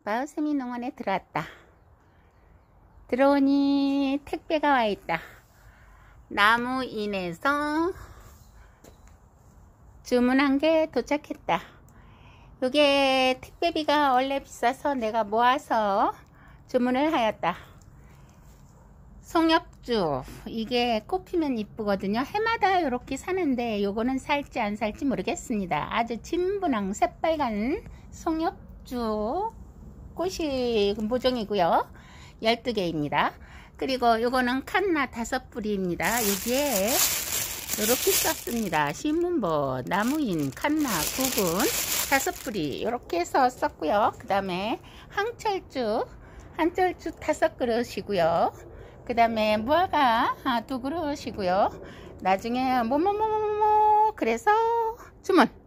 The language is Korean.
마우스미 농원에 들어왔다. 들어오니 택배가 와 있다. 나무인에서 주문한 게 도착했다. 이게 택배비가 원래 비싸서 내가 모아서 주문을 하였다. 송엽주, 이게 꽃 피면 이쁘거든요. 해마다 이렇게 사는데 요거는 살지 안 살지 모르겠습니다. 아주 진분홍 새빨간 송엽주 꽃이 모종이고요. 12개입니다. 그리고 요거는 칸나 5뿌리입니다. 여기에 이렇게 썼습니다. 신문보, 나무인, 칸나, 구근 5뿌리 이렇게 해서 썼고요. 그 다음에 한철주 5그릇이고요. 그 다음에 무화과 2그릇이고요. 나중에 뭐뭐뭐뭐뭐 그래서 주문